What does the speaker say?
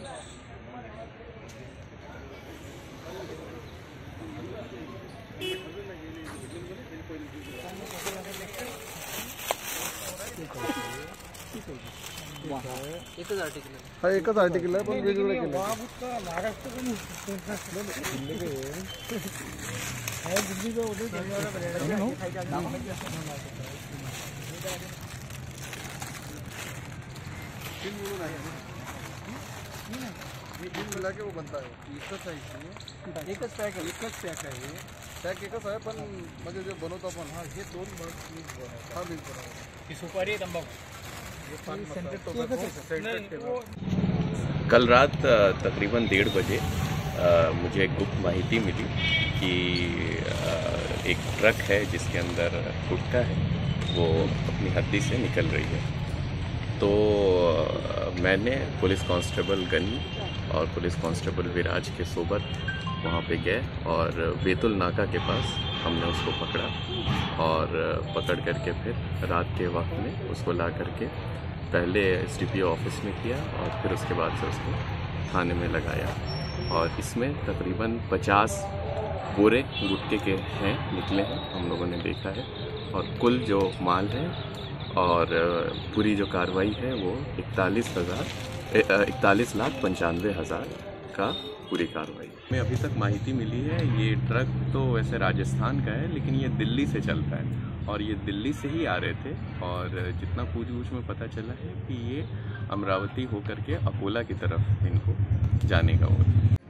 एकच आर्टिकल आहे. हा एकच आर्टिकल आहे पण वेगवेगळे केले. मिला के वो बनता है. एकच आहे. एकच पॅक आहे. एकच पॅक आहे. पॅक एकच आहे पण म्हणजे जे बनवतो आपण हा हे दोन मिक्स बनवतो. हा मिक्स बनवतो. ही सुपारी तंबाखू. कल रात तकरीबन 1:30 बजे मुझे एक गुप्त माहिती मिली कि एक ट्रक है जिसके अंदर गुटखा है वो अपनी हद्दी से निकल रही है। तो मैंने पुलिस कांस्टेबल गनी और पुलिस कांस्टेबल विराज के सोबत वहाँ पे गए और बेतुल नाका के पास हमने उसको पकड़ा और पकड़ करके फिर रात के वक्त में उसको ला करके पहले SDPO ऑफिस में किया और फिर उसके बाद से उसको थाने में लगाया। और इसमें तकरीबन 50 बोरे गुटखे के हैं निकले हैं, हम लोगों ने देखा है। और कुल जो माल है और पूरी जो कार्रवाई है वो 41,95,000 का पूरी कार्रवाई में अभी तक माहिती मिली है। ये ट्रक तो वैसे राजस्थान का है लेकिन ये दिल्ली से चलता है और ये दिल्ली से ही आ रहे थे। और जितना पूछ-गूछ में पता चला है कि ये अमरावती होकर के अकोला की तरफ इनको जाने का होगा।